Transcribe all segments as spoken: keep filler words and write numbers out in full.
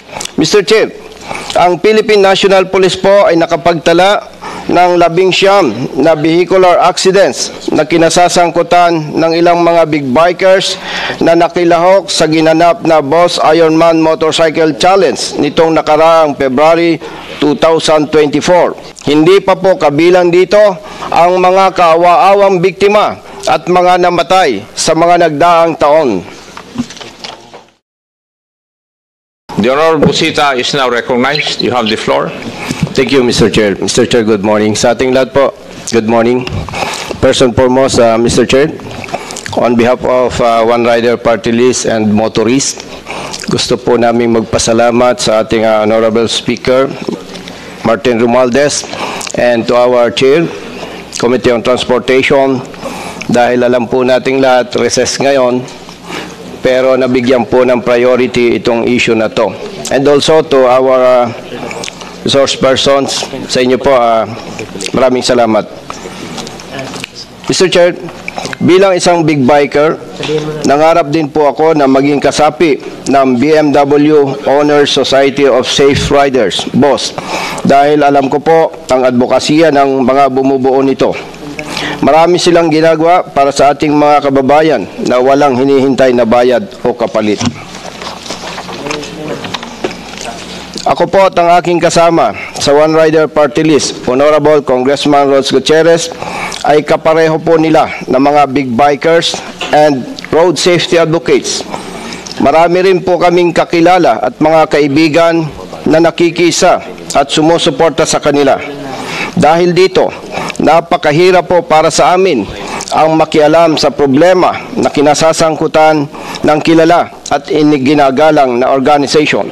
Mister Chair, ang Philippine National Police po ay nakapagtala ng labing siyam na vehicular accidents na kinasasangkutan ng ilang mga big bikers na nakilahok sa ginanap na Boss Ironman Motorcycle Challenge nitong nakaraang February two thousand twenty-four. Hindi pa po kabilang dito ang mga kaawa-awang biktima at mga namatay sa mga nagdaang taon. The Honorable Busita is now recognized. You have the floor. Thank you, Mister Chair. Mister Chair, good morning. Sa ating lahat po, good morning. First and foremost, uh, Mister Chair, on behalf of uh, One Rider Party List and motorists, gusto po namin magpasalamat sa ating uh, Honorable Speaker, Martin Romualdez, and to our Chair, Committee on Transportation, dahil alam po nating lahat, recess ngayon, pero nabigyan po ng priority itong issue na to. And also to our uh, resource persons, sa inyo po, uh, maraming salamat. Mister Chair, bilang isang big biker, nangarap din po ako na maging kasapi ng B M W Honors Society of Safe Riders, B O S, dahil alam ko po ang advokasya ng mga bumubuo nito. Marami silang ginagawa para sa ating mga kababayan na walang hinihintay na bayad o kapalit. Ako po at ang aking kasama sa One Rider Party List, Honorable Congressman Rose Gutierrez, ay kapareho po nila na mga big bikers and road safety advocates. Marami rin po kaming kakilala at mga kaibigan na nakikisa at sumusuporta sa kanila. Dahil dito, napakahirap po para sa amin ang makialam sa problema na kinasasangkutan ng kilala at ginagalang na organization.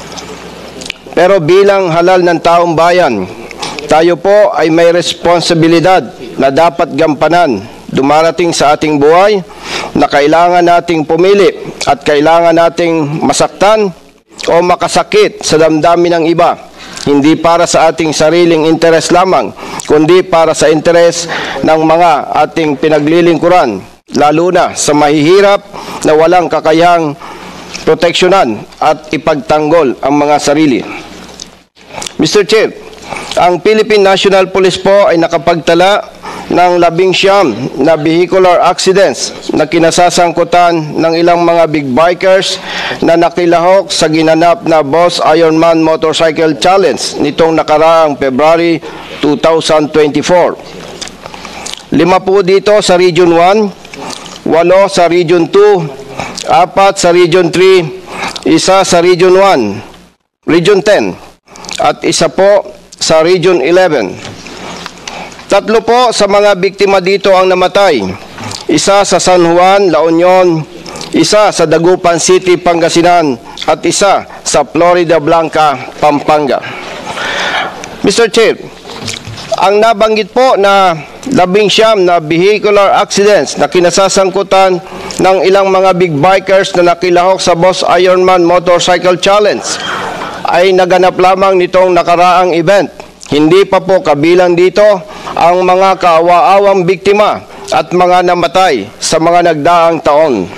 Pero bilang halal ng taong bayan, tayo po ay may responsibilidad na dapat gampanan dumarating sa ating buhay na kailangan nating pumili at kailangan nating masaktan o makasakit sa damdamin ng iba. Hindi para sa ating sariling interes lamang, kundi para sa interes ng mga ating pinaglilingkuran, lalo na sa mahihirap na walang kakayahang proteksyonan at ipagtanggol ang mga sarili. Mister Chair, ang Philippine National Police po ay nakapagtala ng labing siyam na vehicular accidents na kinasasangkutan ng ilang mga big bikers na nakilahok sa ginanap na Boss Ironman Motorcycle Challenge nitong nakaraang February two thousand twenty-four. Lima po dito sa Region one, walo sa Region two, apat sa Region three, isa sa Region one, Region ten, at isa po sa Region eleven. Tatlo po sa mga biktima dito ang namatay. Isa sa San Juan, La Union, isa sa Dagupan City, Pangasinan, at isa sa Florida Blanca, Pampanga. Mister Chair, ang nabanggit po na labing siyam na vehicular accidents na kinasasangkutan ng ilang mga big bikers na nakilahok sa Boss Ironman Motorcycle Challenge ay naganap lamang nitong nakaraang event. Hindi pa po kabilang dito ang mga kaawa-awang biktima at mga namatay sa mga nagdaang taon.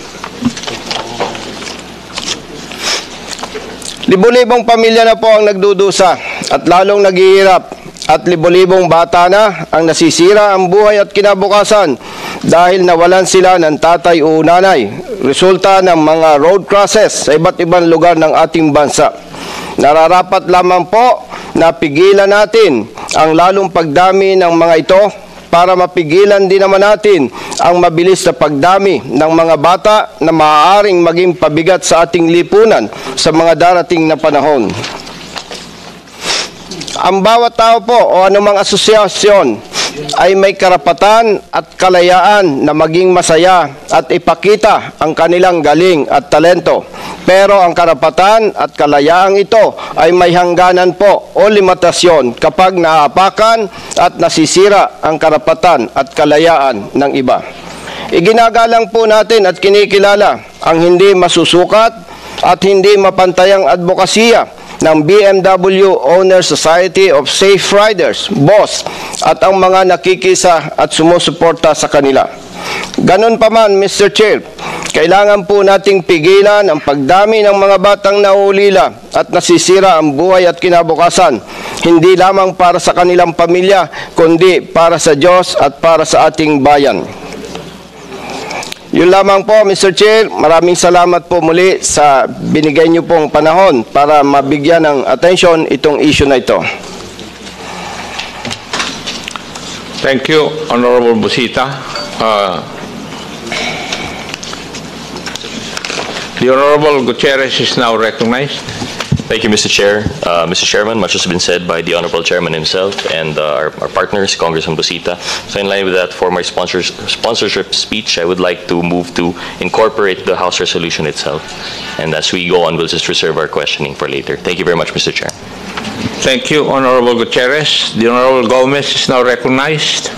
Libo-libong pamilya na po ang nagdudusa at lalong naghihirap at libo-libong bata na ang nasisira ang buhay at kinabukasan dahil nawalan sila ng tatay o nanay, resulta ng mga road crosses sa iba't ibang lugar ng ating bansa. Nararapat lamang po na pigilan natin ang lalong pagdami ng mga ito para mapigilan din naman natin ang mabilis na pagdami ng mga bata na maaaring maging pabigat sa ating lipunan sa mga darating na panahon. Ang bawat tao po o anumang asosyasyon ay may karapatan at kalayaan na maging masaya at ipakita ang kanilang galing at talento. Pero ang karapatan at kalayaang ito ay may hangganan po o limitasyon kapag naapakan at nasisira ang karapatan at kalayaan ng iba. Iginagalang po natin at kinikilala ang hindi masusukat at hindi mapantayang advokasya ng B M W Owner Society of Safe Riders, B O S, at ang mga nakikisa at sumusuporta sa kanila. Ganon pa man, Mister Chair, kailangan po nating pigilan ang pagdami ng mga batang naulila at nasisira ang buhay at kinabukasan, hindi lamang para sa kanilang pamilya, kundi para sa Diyos at para sa ating bayan. Yun lamang po, Mister Chair. Maraming salamat po muli sa binigay niyo pong panahon para mabigyan ng atensyon itong issue na ito. Thank you, Honorable Busita. Uh, the Honorable Gutierrez is now recognized. Thank you, Mister Chair. Uh, Mister Chairman, much has been said by the Honorable Chairman himself and uh, our, our partners, Congressman Busita. So in line with that, for my sponsors, sponsorship speech, I would like to move to incorporate the House resolution itself. And as we go on, we'll just reserve our questioning for later. Thank you very much, Mister Chair. Thank you, Honorable Gutierrez. The Honorable Gomez is now recognized.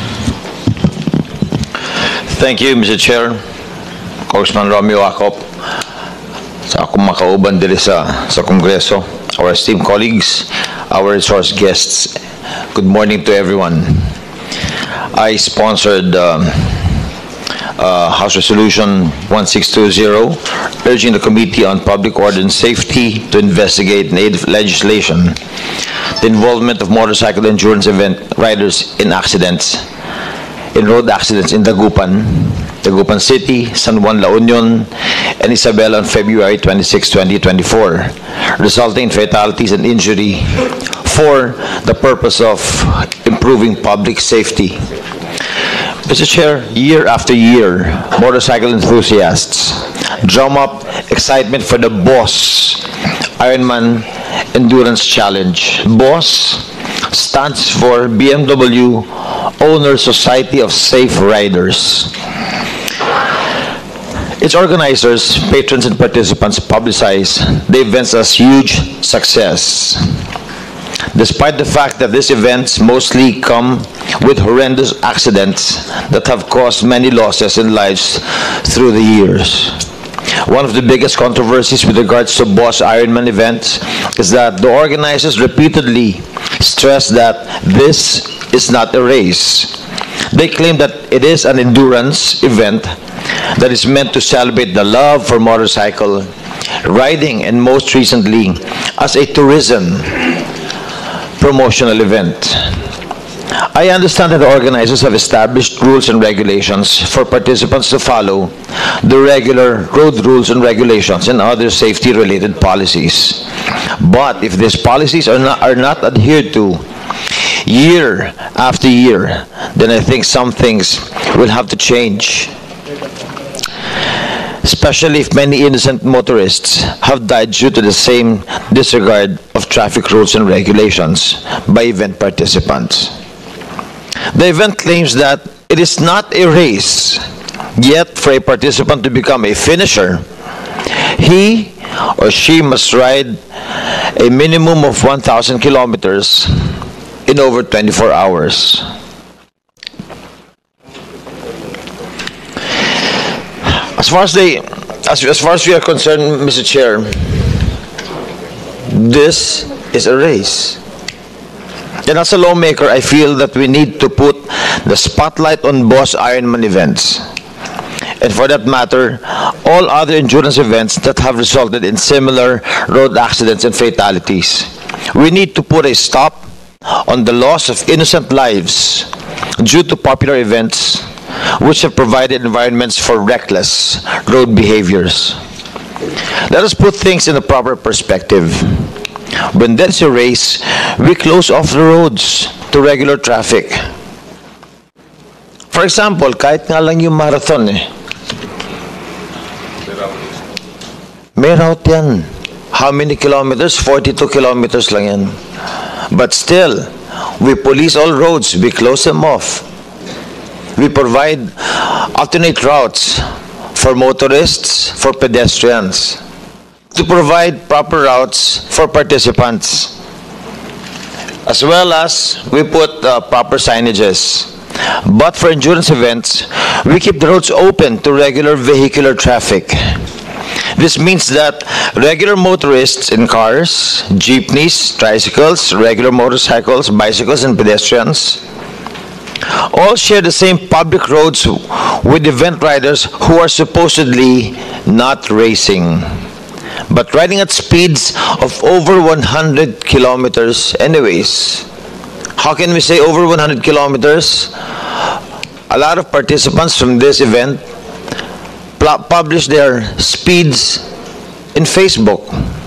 Thank you, Mister Chair. Congressman Romeo Acop, sa akong makauban dili sa sa Kongreso, our esteemed colleagues, our resource guests, good morning to everyone. I sponsored uh, uh, House Resolution one six two zero, urging the Committee on Public Order and Safety to investigate and aid legislation the involvement of motorcycle endurance event riders in accidents, in road accidents in Dagupan, Dagupan City, San Juan, La Union, and Isabela on February twenty-sixth, twenty twenty-four, resulting in fatalities and injury for the purpose of improving public safety. Mister Chair, year after year, motorcycle enthusiasts drum up excitement for the B O S Ironman Endurance Challenge. B O S stands for B M W Owner Society of Safe Riders. Its organizers, patrons, and participants publicize the events as huge success, despite the fact that these events mostly come with horrendous accidents that have caused many losses in lives through the years. One of the biggest controversies with regards to B O S Ironman events is that the organizers repeatedly stress that this is not a race. They claim that it is an endurance event that is meant to celebrate the love for motorcycle riding, and most recently as a tourism promotional event. I understand that the organizers have established rules and regulations for participants to follow, the regular road rules and regulations and other safety-related policies. But if these policies are not, are not adhered to year after year, then I think some things will have to change, especially if many innocent motorists have died due to the same disregard of traffic rules and regulations by event participants. The event claims that it is not a race, yet for a participant to become a finisher, he or she must ride a minimum of one thousand kilometers in over twenty-four hours. As far as they, as, as far as we are concerned, Mister Chair, this is a race. And as a lawmaker, I feel that we need to put the spotlight on B O S Ironman events, and for that matter, all other endurance events that have resulted in similar road accidents and fatalities. We need to put a stop on the loss of innocent lives due to popular events which have provided environments for reckless road behaviors. Let us put things in a proper perspective. When there's a race, we close off the roads to regular traffic. For example, kahit nga lang yung marathon eh. May route yan. How many kilometers? forty-two kilometers lang yan. But still, we police all roads. We close them off. We provide alternate routes for motorists, for pedestrians, to provide proper routes for participants, as well as we put uh, proper signages. But for endurance events, we keep the roads open to regular vehicular traffic. This means that regular motorists in cars, jeepneys, tricycles, regular motorcycles, bicycles, and pedestrians all share the same public roads with event riders who are supposedly not racing, but riding at speeds of over one hundred kilometers anyways. How can we say over one hundred kilometers? A lot of participants from this event publish their speeds in Facebook.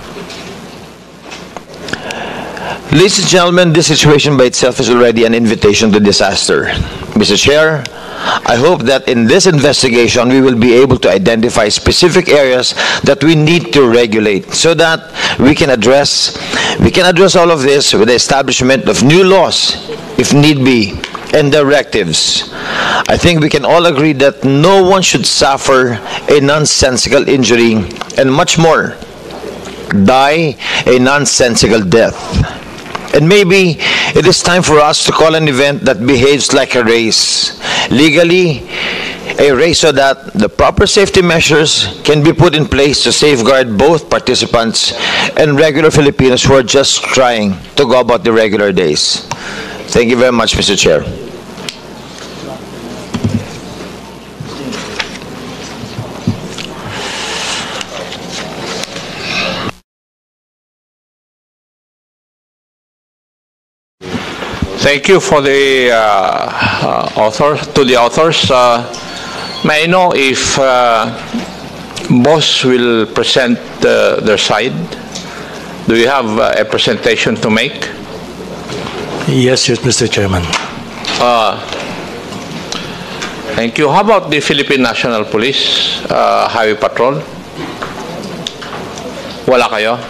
Ladies and gentlemen, this situation by itself is already an invitation to disaster. Mister Chair, I hope that in this investigation we will be able to identify specific areas that we need to regulate so that we can address we can address all of this with the establishment of new laws if need be and directives. I think we can all agree that no one should suffer a nonsensical injury and much more die a nonsensical death. And maybe it is time for us to call an event that behaves like a race. Legally, a race so that the proper safety measures can be put in place to safeguard both participants and regular Filipinos who are just trying to go about the regular days. Thank you very much, Mister Chair. Thank you for the uh, uh, author, to the authors. Uh, may I know if uh, boss will present uh, their side? Do you have uh, a presentation to make? Yes, yes, Mister Chairman. Uh, thank you. How about the Philippine National Police uh, Highway Patrol? Wala kayo?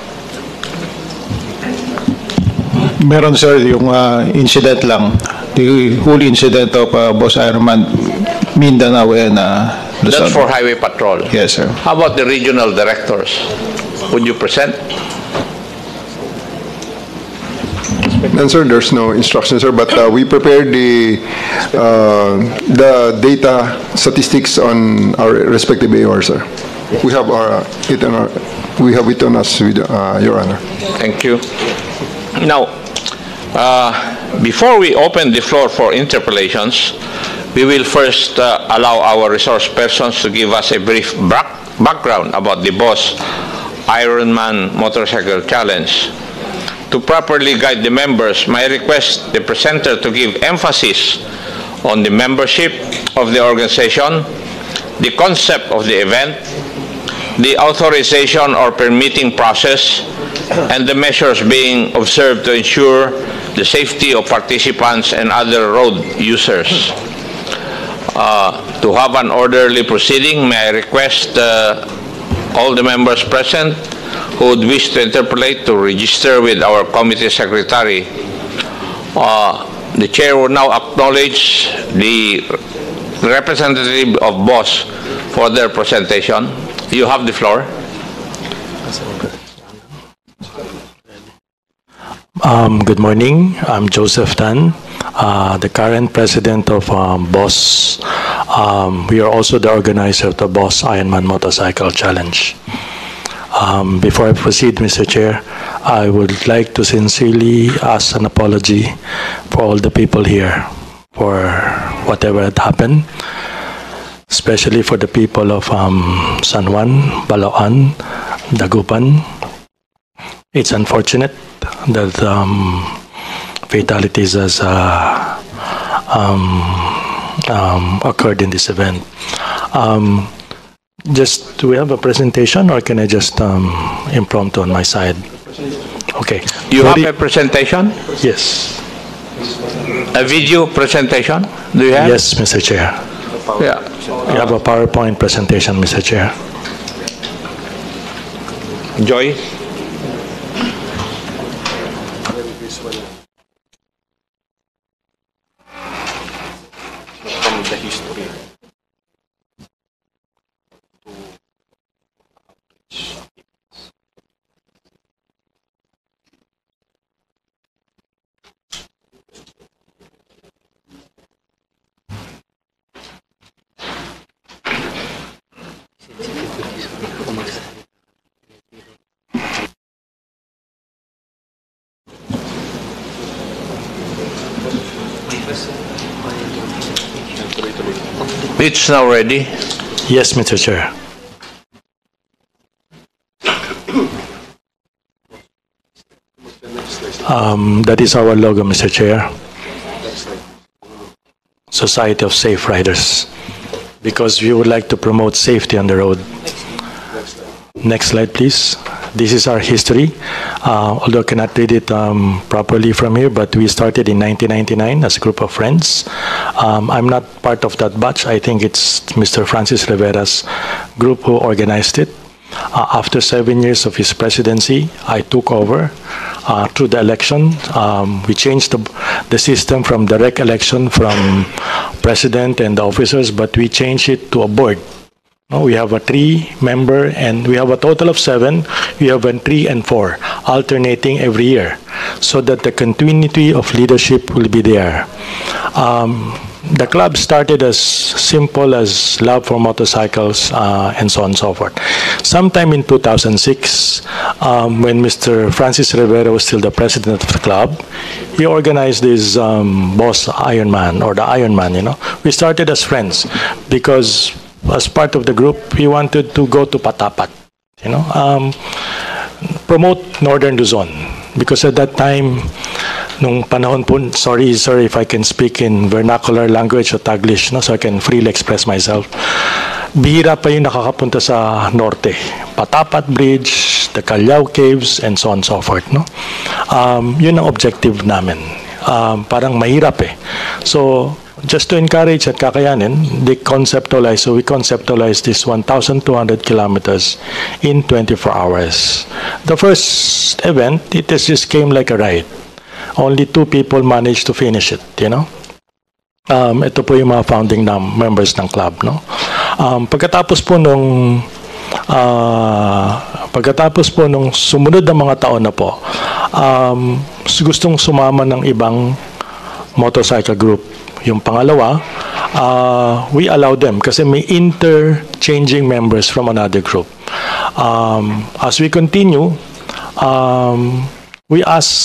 Meron, sir, yung uh, incident lang. The whole incident of uh, Boss Ironman, Mindanao and uh, Luzon. That's for Highway Patrol? Yes, sir. How about the regional directors? Would you present? And sir, there's no instruction, sir, but uh, we prepared the uh, the data statistics on our respective A O R, sir. We have our it on our we have it on us, with, uh, Your Honor. Thank you. Now, uh, before we open the floor for interpellations, we will first uh, allow our resource persons to give us a brief back background about the Boss Ironman Motorcycle Challenge. To properly guide the members, may I request the presenter to give emphasis on the membership of the organization, the concept of the event, the authorization or permitting process, and the measures being observed to ensure the safety of participants and other road users. Uh, to have an orderly proceeding, may I request uh, all the members present who would wish to interpolate to register with our committee secretary. Uh, the chair will now acknowledge the representative of BOSS for their presentation. You have the floor. Um, good morning. I'm Joseph Tan, uh, the current president of um, BOSS. Um, we are also the organizer of the BOSS Ironman Motorcycle Challenge. Um, before I proceed, Mister Chair, I would like to sincerely ask an apology for all the people here for whatever had happened, especially for the people of um, San Juan, Balaoan, Dagupan. It's unfortunate that um, fatalities has uh, um, um, occurred in this event. Um, just, do we have a presentation or can I just um, impromptu on my side? Okay. You Very- have a presentation? Yes. A video presentation? Do you have? Yes, Mister Chair. Yeah. We have a PowerPoint presentation, Mister Chair. Joy? It's now ready. Yes, Mister Chair. Um, that is our logo, Mister Chair. Society of Safe Riders. Because we would like to promote safety on the road. Next slide, please. This is our history. Uh, although I cannot read it um, properly from here, but we started in nineteen ninety-nine as a group of friends. Um, I'm not part of that batch. I think it's Mister Francis Rivera's group who organized it. Uh, after seven years of his presidency, I took over uh, through the election. Um, we changed the, the system from direct election from president and the officers, but we changed it to a board. No, we have a three-member, and we have a total of seven. We have a three and four, alternating every year, so that the continuity of leadership will be there. Um, the club started as simple as love for motorcycles uh, and so on and so forth. Sometime in two thousand six, um, when Mister Francis Rivera was still the president of the club, he organized this um, Boss Ironman, or the Ironman, you know. We started as friends because as part of the group, he wanted to go to Patapat, you know, um, promote Northern Luzon. Because at that time, nung panahon po, sorry, sorry if I can speak in vernacular language o Taglish, no, so I can freely express myself. Bihira pa yung nakakapunta sa norte. Patapat Bridge, the Callao Caves, and so on and so forth, no? Um, yun ang objective namin. Um, parang mahirap eh. So, just to encourage at kakayanin, they conceptualize, so we conceptualize this one thousand two hundred kilometers in twenty-four hours. The first event, it just came like a ride. Only two people managed to finish it, you know. Um, ito po yung mga founding members ng club, no. Um, pagkatapos po nung uh, pagkatapos po nung sumunod na mga taon na po, um, gustong sumama ng ibang motorcycle group. Yung pangalawa, uh, we allow them kasi may interchanging members from another group. Um, as we continue, um, we ask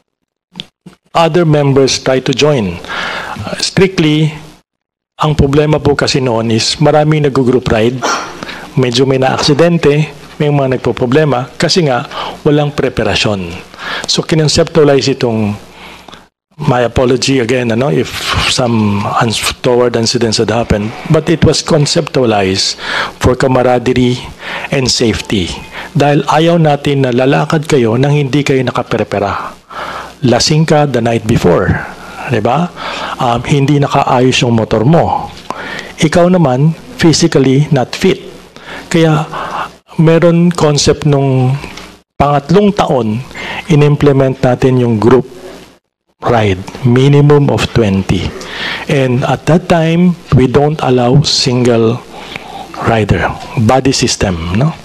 other members try to join. Uh, strictly, ang problema po kasi noon is maraming nag-group ride, medyo may na-aksidente, may mga nagpo-problema kasi nga walang preparasyon. So, kinonceptualize itong, my apology again, ano, if some untoward incidents had happened, but it was conceptualized for camaraderie and safety. Dahil ayaw natin na lalakad kayo nang hindi kayo nakaprepara. Lasing ka the night before, diba? Um, hindi nakaayos yung motor mo. Ikaw naman, physically not fit. Kaya, meron concept nung pangatlong taon, in-implement natin yung group ride, minimum of twenty. And at that time, we don't allow single rider, body system, no?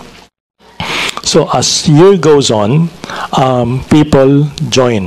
So as year goes on, um, people join.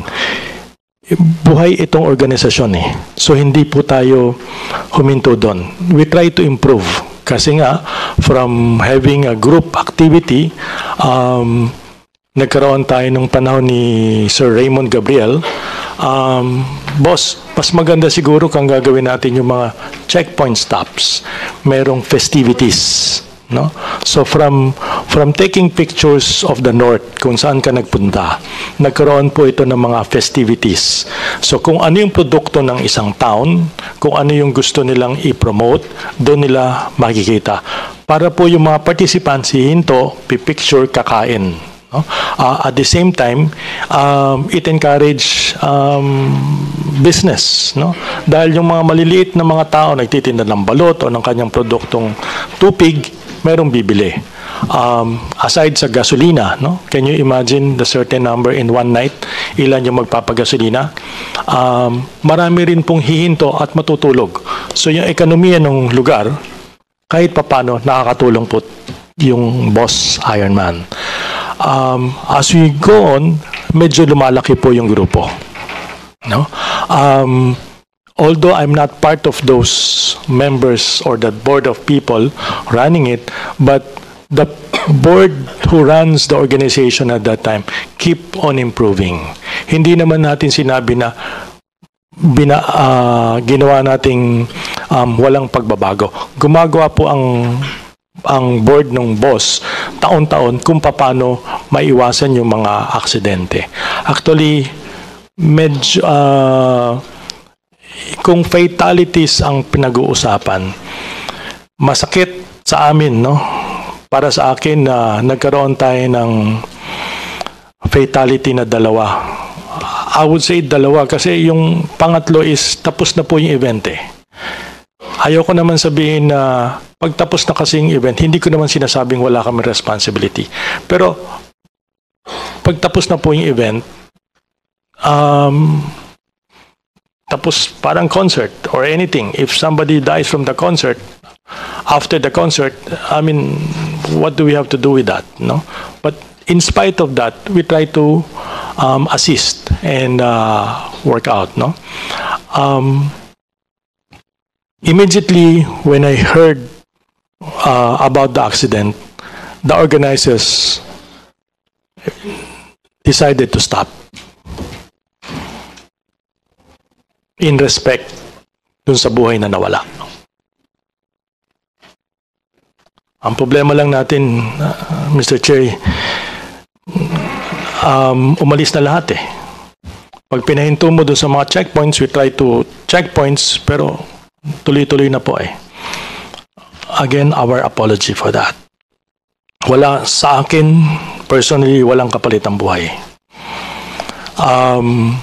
Buhay itong organisasyon eh. So hindi po tayo huminto doon. We try to improve. Kasi nga, from having a group activity, um, nagkaroon tayo nung panahon ni Sir Raymond Gabriel. Um, boss, mas maganda siguro kung gagawin natin yung mga checkpoint stops. Merong festivities, no? So from from taking pictures of the north, kung saan ka nagpunta, nagkaroon po ito ng mga festivities. So kung ano yung produkto ng isang town, kung ano yung gusto nilang i-promote, doon nila makikita. Para po yung mga participants hihinto, pipicture, kakain. No? Uh, at the same time, um, it encourage um, business. No? Dahil yung mga maliliit na mga tao nagtitinda ng balot o ng kanyang produktong tupig, merong bibili. Um, aside sa gasolina, no? Can you imagine the certain number in one night? Ilan yung magpapagasolina? Um, marami rin pong hihinto at matutulog. So yung ekonomiya ng lugar, kahit papano, nakakatulong po yung Boss Ironman. Um, as we go on, medyo lumalaki po yung grupo. No? Um, although I'm not part of those members or the board of people running it, but the board who runs the organization at that time keep on improving. Hindi naman natin sinabi na bina, uh, ginawa nating um, walang pagbabago. Gumagawa po ang ang board ng boss taon-taon kung paano maiwasan yung mga aksidente. Actually, medyo uh, kung fatalities ang pinag-uusapan, masakit sa amin, no? Para sa akin na uh, nagkaroon tayo ng fatality na dalawa. I would say dalawa kasi yung pangatlo is tapos na po yung event eh. Ayoko naman sabihin na pagtapos na kasi yung event, hindi ko naman sinasabing wala kami responsibility. Pero pagtapos na po yung event, um, tapos parang concert or anything. If somebody dies from the concert, after the concert, I mean, what do we have to do with that? No? But in spite of that, we try to um, assist and uh, work out. No? Um, Immediately when I heard uh, about the accident, the organizers decided to stop in respect dun sa buhay na nawala. Ang problema lang natin, uh, Mister Chair, um, umalis na lahat eh. Pag pinahinto mo dun sa mga checkpoints, we try to checkpoints, pero tuloy-tuloy na po eh. Again, our apology for that. Wala sa akin, personally, walang kapalit ang buhay. Um,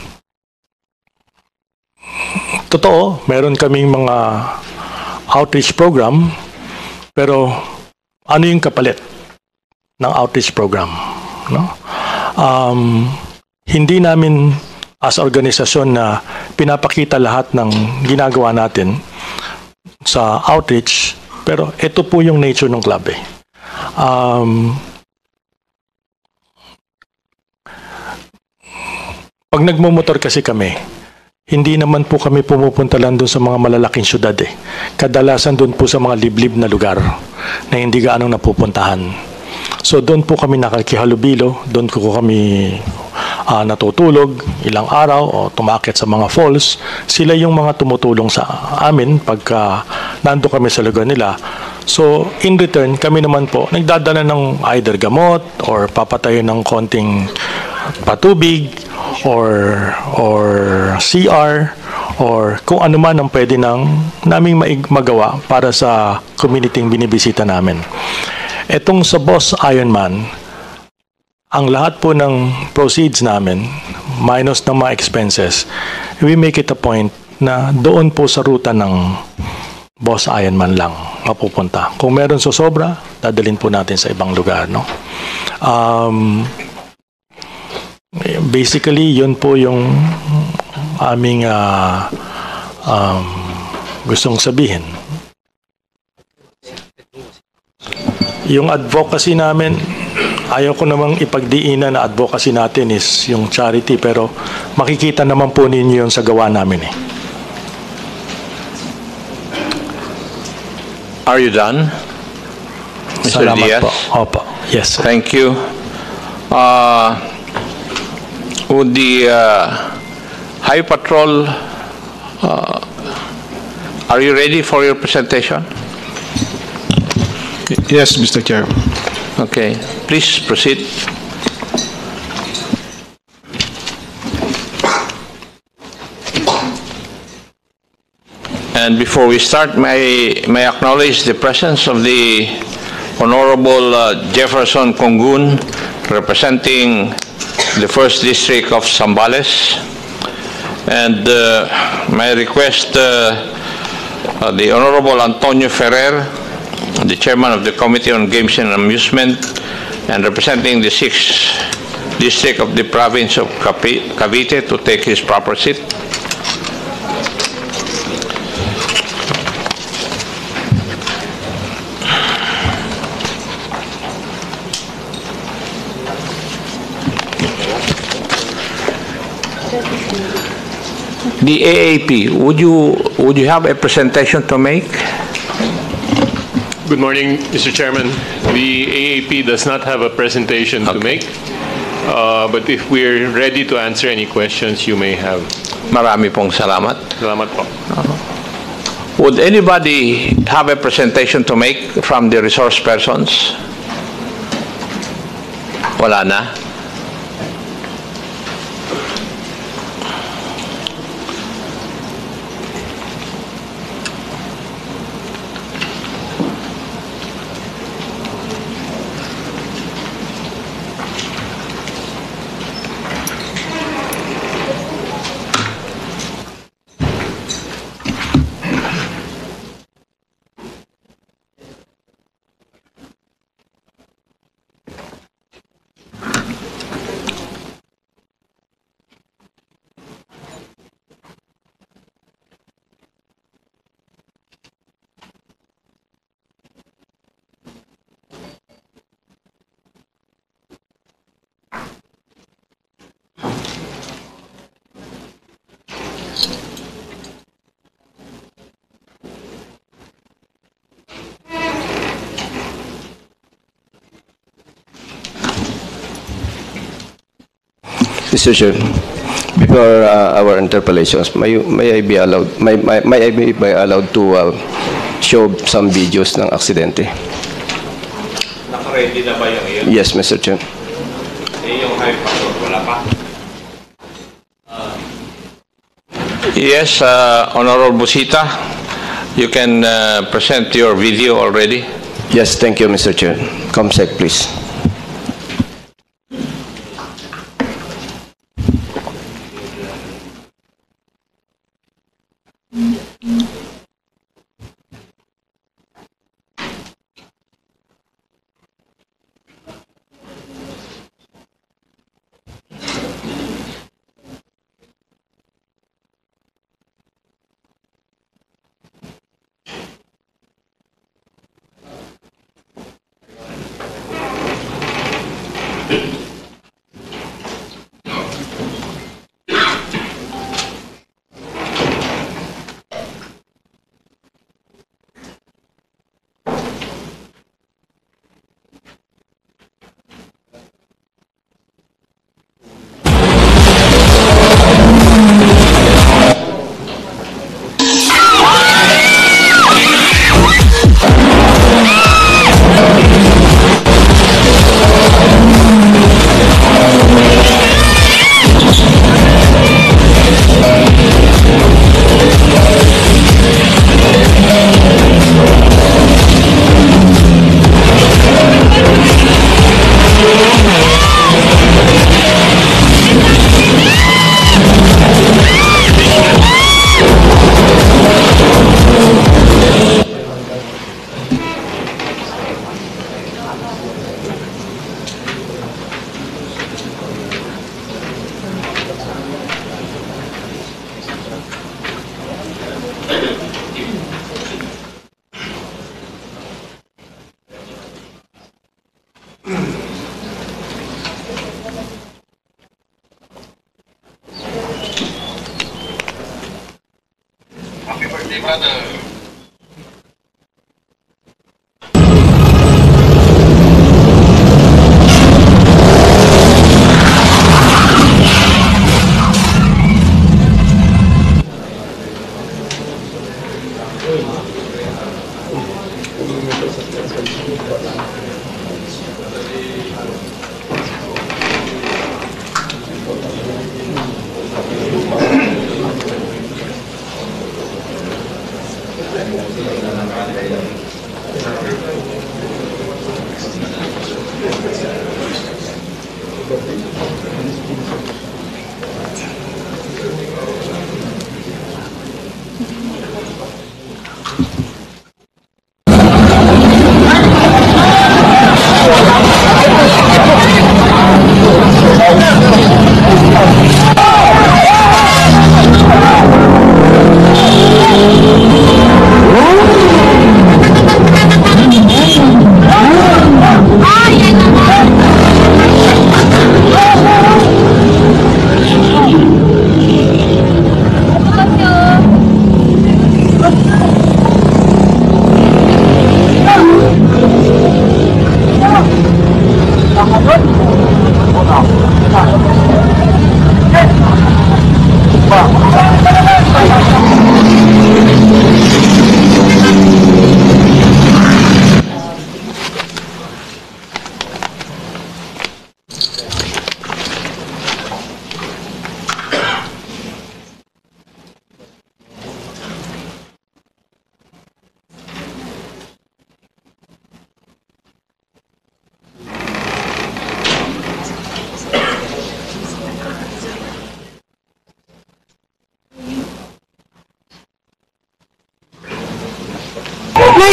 totoo, meron kaming mga outreach program, pero ano yung kapalit ng outreach program? No? Um, hindi namin as organisasyon na pinapakita lahat ng ginagawa natin sa outreach, pero ito po yung nature ng club eh. Um, pag nagmumotor kasi kami, hindi naman po kami pumupunta lang doon sa mga malalaking syudad eh. Kadalasan doon po sa mga liblib na lugar na hindi gaanong napupuntahan. So doon po kami nakakihalubilo, doon ko kami uh, natutulog ilang araw o tumakit sa mga falls. Sila yung mga tumutulong sa amin pagka nando kami sa lugar nila. So in return, kami naman po nagdadala ng either gamot or papatayo ng konting patubig or or C R or kung ano man ang pwede nang naming magawa para sa community binibisita namin. Etong sa Boss Ironman, ang lahat po ng proceeds namin, minus ng mga expenses, we make it a point na doon po sa ruta ng Boss Ironman lang mapupunta. Kung meron so sobra, dadalhin po natin sa ibang lugar. No? Um, basically, yun po yung aming uh, um, gustong sabihin. Yung advocacy namin, ayaw ko namang ipagdiinan na advocacy natin is yung charity, pero makikita naman po ninyo yun sa gawa namin eh. Are you done, Mister Salamat Diaz? po. Opo. Yes, sir. Thank you. Uh, would the uh, High Patrol, uh, are you ready for your presentation? Yes, Mister Chair. Okay, please proceed. And before we start, may, may I acknowledge the presence of the Honorable uh, Jefferson Congun, representing the first District of Zambales. And uh, may I request uh, uh, the Honorable Antonio Ferrer, the Chairman of the Committee on Games and Amusement, and representing the sixth District of the Province of Cavite, to take his proper seat. The A A P, would you would you have a presentation to make? Good morning, Mister Chairman. The A A P does not have a presentation Okay. to make. Uh, but if we're ready to answer any questions you may have. Marami pong salamat. Salamat po. Would anybody have a presentation to make from the resource persons? Wala na. Mister Chair, before uh, our interpellations, may, may I be allowed, may, may, may I be may allowed to uh, show some videos ng aksidente? Naka-ready na ba yung iyon? Yes, Mister Chair. Eh, yung high passport, wala pa? Yes, uh, Honorable Busita, you can uh, present your video already. Yes, thank you, Mister Chair. Comsec, please.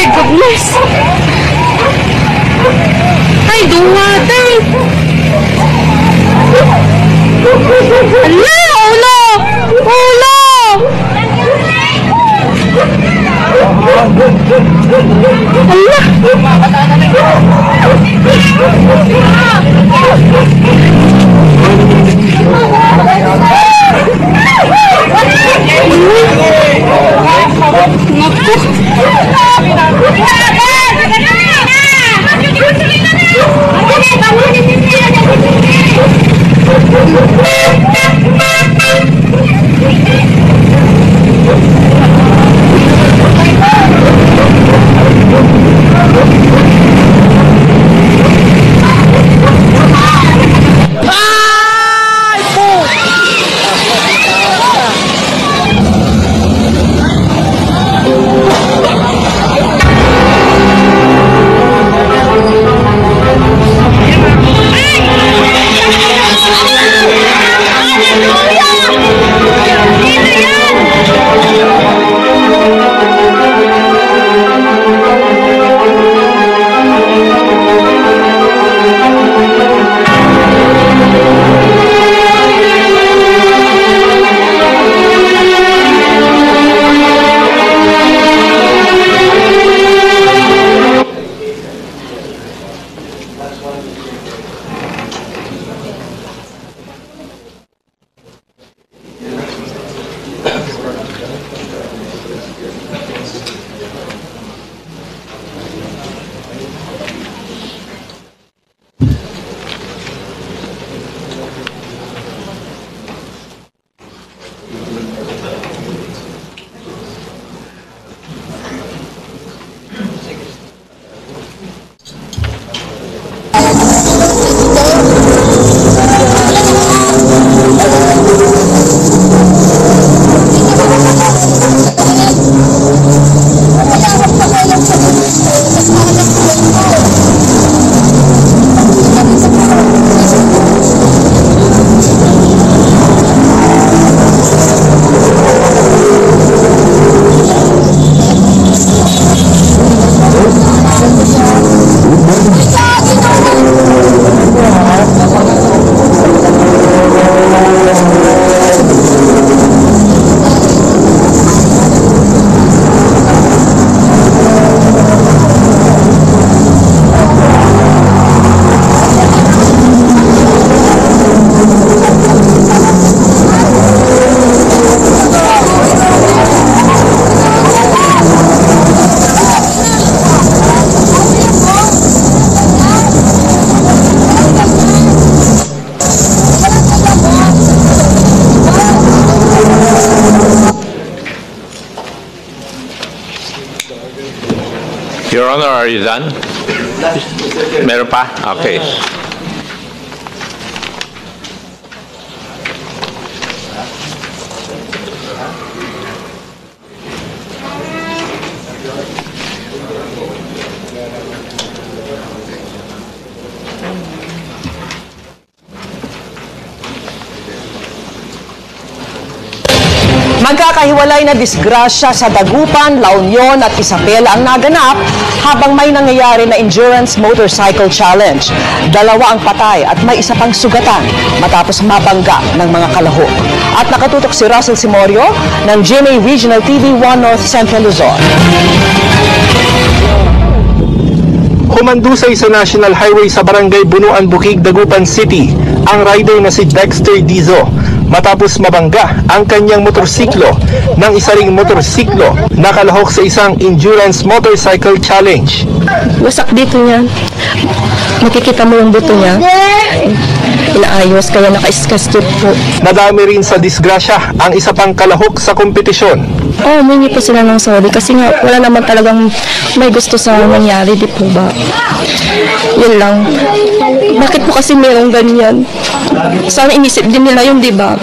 goodness! Ay, dumatay! Ala! Ulo! Ulo! Your Honor, are you done? Meron pa? Okay. Magkakahiwalay na disgrasya sa Dagupan, La Union at Isabela ang naganap habang may nangyayari na Endurance Motorcycle Challenge. Dalawa ang patay at may isa pang sugatan matapos mabangga ng mga kalahok. At nakatutok si Russell Simorio ng G M A Regional T V one North Central Luzon. Humandusay sa National Highway sa Barangay Bunuan, Bukig, Dagupan City ang rider na si Dexter Dizo matapos mabangga ang kanyang motorsiklo ng isa ring motorsiklo na kalahok sa isang Endurance Motorcycle Challenge. Wasak dito niya. Makikita mo yung buto niya. Inaayos kaya naka-skastip po. Nadami rin sa disgrasya ang isa pang kalahok sa kompetisyon. Oo, oh, humingi po sila ng sorry kasi nga wala naman talagang may gusto sa nangyari, di po ba? Yun lang. Bakit po kasi mayroong ganyan? Sana inisip din nila yun, di ba?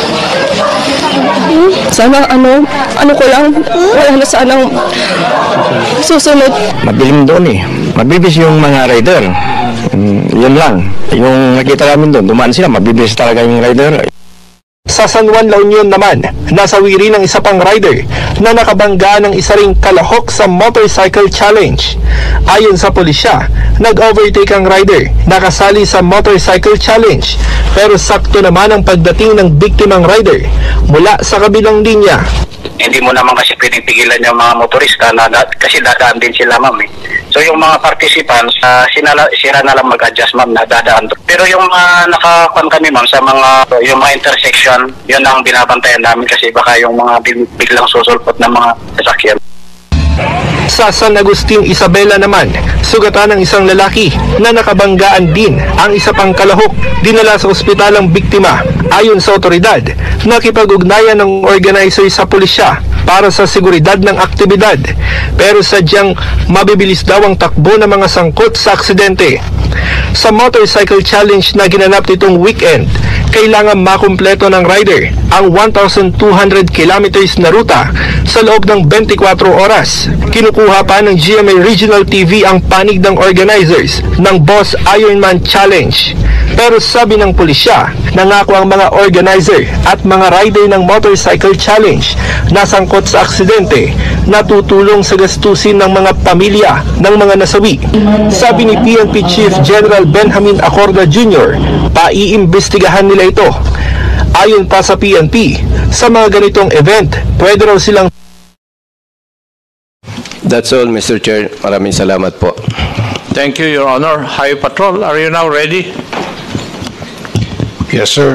Sana ano, ano ko lang, wala na sanang susunod. Mabilim doon eh. Mabibis yung mga rider. Mm, yun lang. Yung nakita namin doon, dumaan sila, mabibis talaga yung rider. Sa Sa San Juan, La Union naman, nasawi rin ang isa pang rider na nakabangga ng isa ring kalahok sa motorcycle challenge. Ayon sa pulisya, nag-overtake ang rider, nakasali sa motorcycle challenge, pero sakto naman ang pagdating ng biktimang rider mula sa kabilang linya. Hindi mo naman kasi pwedeng pigilan yung mga motorista na, na kasi dadaan din sila, ma'am. Eh. So yung mga participants, uh, sinala, sila na lang mag-adjust, ma'am, na dadaan. Pero yung mga uh, nakakuan kami, ma'am, sa mga yung mga intersection, yun ang binabantayan namin kasi baka yung mga biglang susulpot ng mga sasakyan. Sa San Agustin, Isabela naman, sugatan ng isang lalaki na nakabanggaan din ang isa pang kalahok. Dinala sa ospital ang biktima. Ayon sa otoridad, nakipag-ugnayan ng organizer sa pulisya para sa seguridad ng aktibidad. Pero sadyang mabibilis daw ang takbo ng mga sangkot sa aksidente. Sa motorcycle challenge na ginanap nitong weekend, kailangan makumpleto ng rider ang one thousand two hundred kilometers na ruta sa loob ng twenty-four oras. Kinukuha pa ng G M A Regional T V ang panig ng organizers ng Boss Ironman Challenge. Pero sabi ng pulisya, nangako ang mga organizer at mga rider ng motorcycle challenge na sangkot sa aksidente na tutulong sa gastusin ng mga pamilya ng mga nasawi. Sabi ni P N P Chief General Benjamin Acorda Junior, paiimbestigahan nila ito. Ayon pa sa P N P, sa mga ganitong event, pwede raw silang... That's all, Mister Chair. Maraming salamat po. Thank you, Your Honor. Highway Patrol, are you now ready? Yes, sir.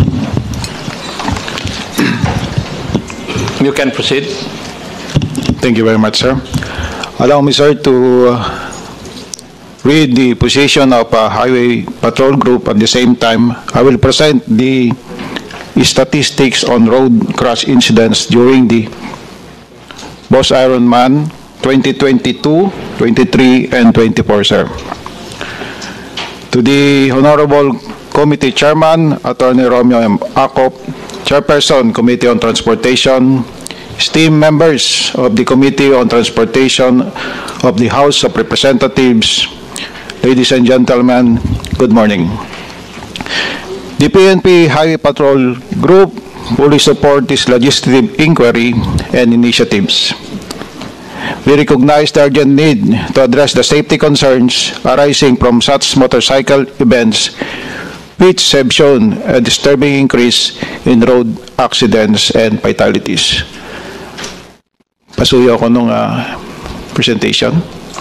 You can proceed. Thank you very much, sir. Allow me, sir, to uh, read the position of a Highway Patrol Group. At the same time, I will present the statistics on road crash incidents during the Boss Ironman twenty twenty-two, twenty-three, and twenty-four, sir. To the Honorable Committee Chairman, Attorney Romeo M. Acop, Chairperson, Committee on Transportation, esteemed members of the Committee on Transportation of the House of Representatives, ladies and gentlemen, good morning. The P N P Highway Patrol Group fully support this legislative inquiry and initiatives. We recognize the urgent need to address the safety concerns arising from such motorcycle events, which have shown a disturbing increase in road accidents and fatalities. Pasuyo ako nung uh, presentation.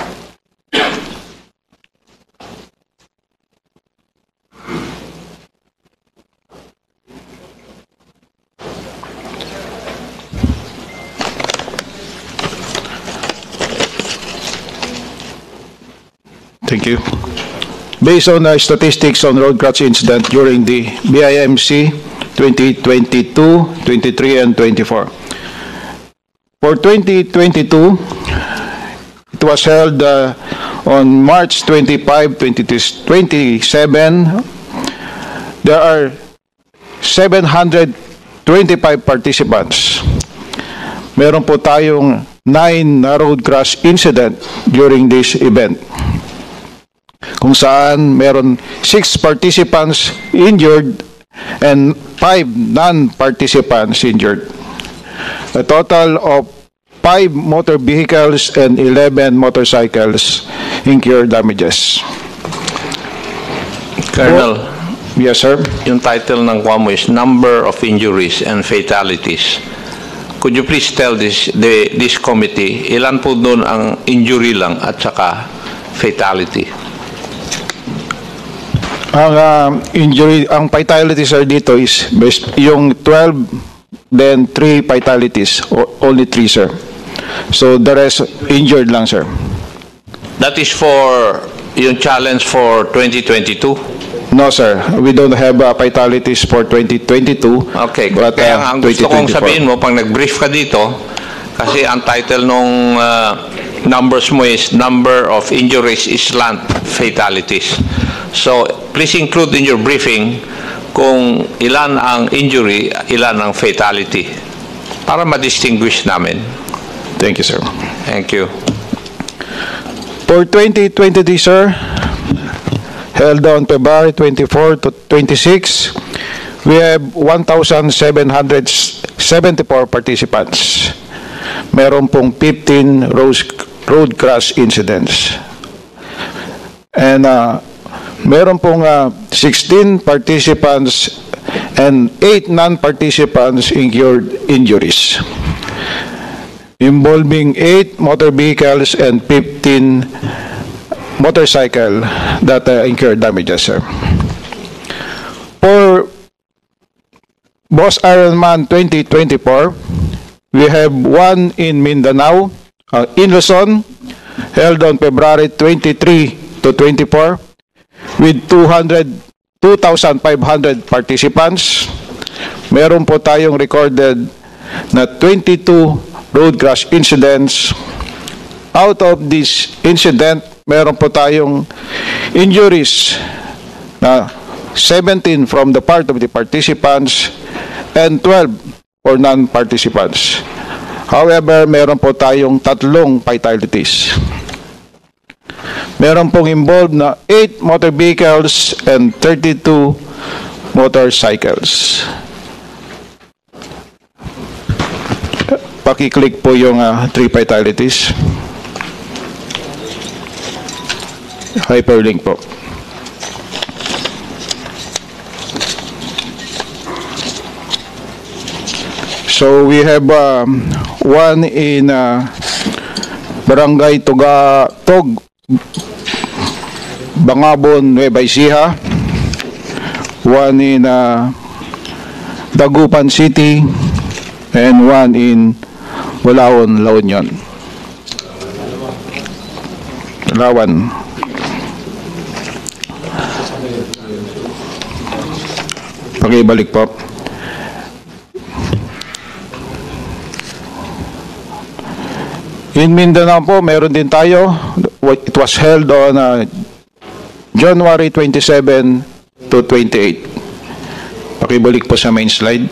Thank you. Based on the statistics on road crash incident during the B I M C twenty twenty-two, twenty-three, and twenty-four. For twenty twenty-two, it was held uh, on March twenty-fifth, twenty twenty-seven. There are seven hundred twenty-five participants. Meron po tayong nine na road crash incident during this event, kung saan meron six participants injured and five non-participants injured. A total of five motor vehicles and eleven motorcycles incurred damages. Colonel. Oh, yes, sir. Yung title ng K W A M O is Number of Injuries and Fatalities. Could you please tell this the this committee, ilan po doon ang injury lang at saka fatality? Ang uh, injury, ang fatalities sir dito is best, yung twelve, then three fatalities, or only three, sir. So the rest injured lang, sir. That is for yung challenge for twenty twenty-two? No, sir. We don't have uh, fatalities for twenty twenty-two. Okay. But, kaya uh, ang gusto kong sabihin mo, pag nag-brief ka dito, kasi ang title nung uh, numbers mo is number of injuries is land fatalities. So, please include in your briefing kung ilan ang injury, ilan ang fatality, para ma-distinguish namin. Thank you, sir. Thank you. For twenty twenty-three, sir, held on February twenty-fourth to twenty-sixth, we have one thousand seven hundred seventy-four participants. Meron pong fifteen road, road crash incidents. And uh, meron pong uh, sixteen participants and eight non-participants incurred injuries, involving eight motor vehicles and fifteen motorcycle that uh, incurred damages, sir. For Boss Ironman twenty twenty-four, we have one in Mindanao, uh, in Luzon, held on February twenty-third to twenty-fourth, with two thousand five hundred participants. Meron po tayong recorded na twenty-two road crash incidents. Out of this incident, meron po tayong injuries na seventeen from the part of the participants and twelve for non-participants. However, meron po tayong tatlong fatalities. Meron pong involved na eight motor vehicles and thirty-two motorcycles. Paki-click po yung uh, three fatalities. Hyperlink po. So we have um, one in uh, Barangay Tuga, Tog, Bangabon, Nueva Ecija, one in uh, Dagupan City, and one in Walaon, La Union. Lawan. Pakibalik po. In Mindanao po, meron din tayo. It was held on uh, January twenty-seventh to twenty-eighth. Pakibalik po sa main slide.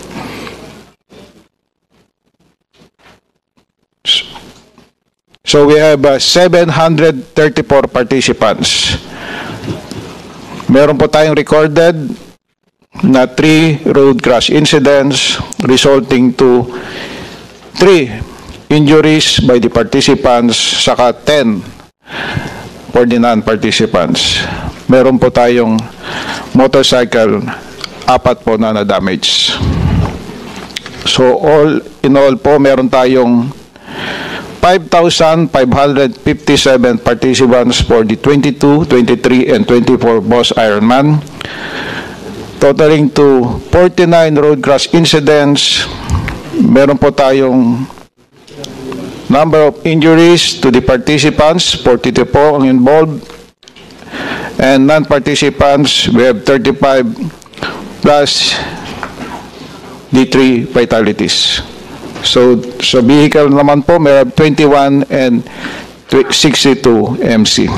So we have uh, seven hundred thirty-four participants. Meron po tayong recorded na three road crash incidents resulting to three injuries by the participants, saka ten for the non-participants. Meron po tayong motorcycle, apat po na na-damage. So all in all po, meron tayong five thousand five hundred fifty-seven participants for the twenty-two, twenty-three, and twenty-four Boss Ironman, totaling to forty-nine road crash incidents. Meron po tayong number of injuries to the participants, forty-two po ang involved, and non-participants, we have thirty-five plus the three fatalities. So, sa vehicle naman po, may have twenty-one and sixty-two M C.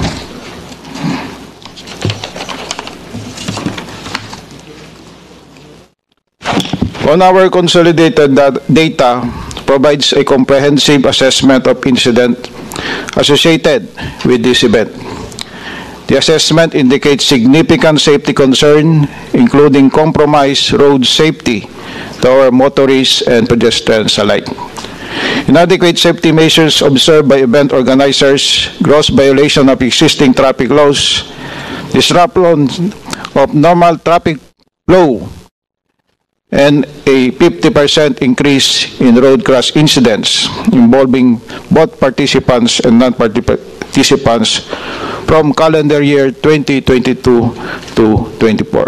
On our consolidated data, provides a comprehensive assessment of incident associated with this event. The assessment indicates significant safety concern, including compromised road safety to our motorists and pedestrians alike. Inadequate safety measures observed by event organizers, gross violation of existing traffic laws, disruption of normal traffic flow, and a fifty percent increase in road crash incidents involving both participants and non-participants from calendar year twenty twenty-two to twenty-four.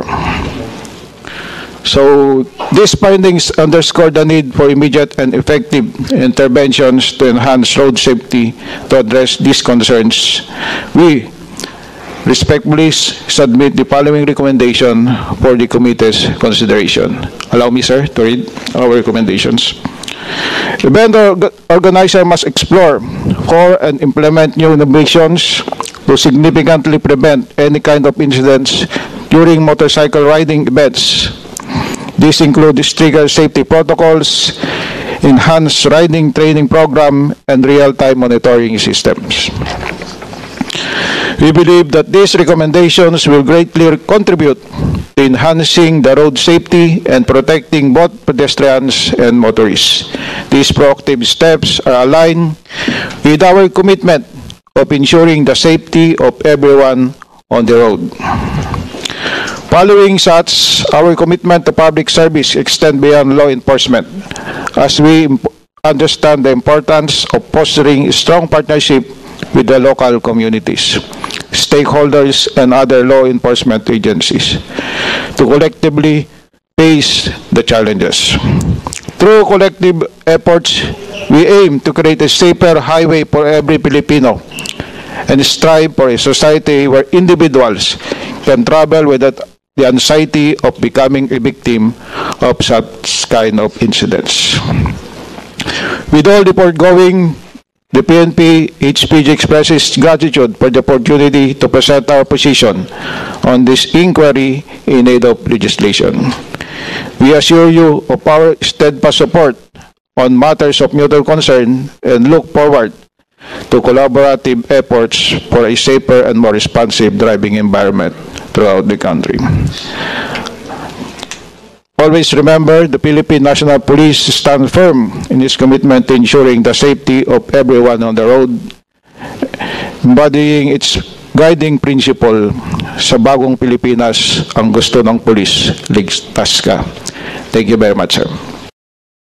So, these findings underscore the need for immediate and effective interventions to enhance road safety to address these concerns. We respectfully submit the following recommendation for the committee's consideration. Allow me, sir, to read our recommendations. Event organizer must explore, core, and implement new innovations to significantly prevent any kind of incidents during motorcycle riding events. These include stricter safety protocols, enhanced riding training program, and real-time monitoring systems. We believe that these recommendations will greatly contribute to enhancing the road safety and protecting both pedestrians and motorists. These proactive steps are aligned with our commitment of ensuring the safety of everyone on the road. Following such, our commitment to public service extends beyond law enforcement, as we understand the importance of fostering a strong partnership with the local communities, stakeholders, and other law enforcement agencies to collectively face the challenges. Through collective efforts, we aim to create a safer highway for every Filipino and strive for a society where individuals can travel without the anxiety of becoming a victim of such kind of incidents. With all the foregoing, the P N P H P G expresses gratitude for the opportunity to present our position on this inquiry in aid of legislation. We assure you of our steadfast support on matters of mutual concern and look forward to collaborative efforts for a safer and more responsive driving environment throughout the country. Always remember, the Philippine National Police stands firm in its commitment to ensuring the safety of everyone on the road, embodying its guiding principle, sa bagong Pilipinas, ang gusto ng pulis, ligtas ka. Thank you very much, sir.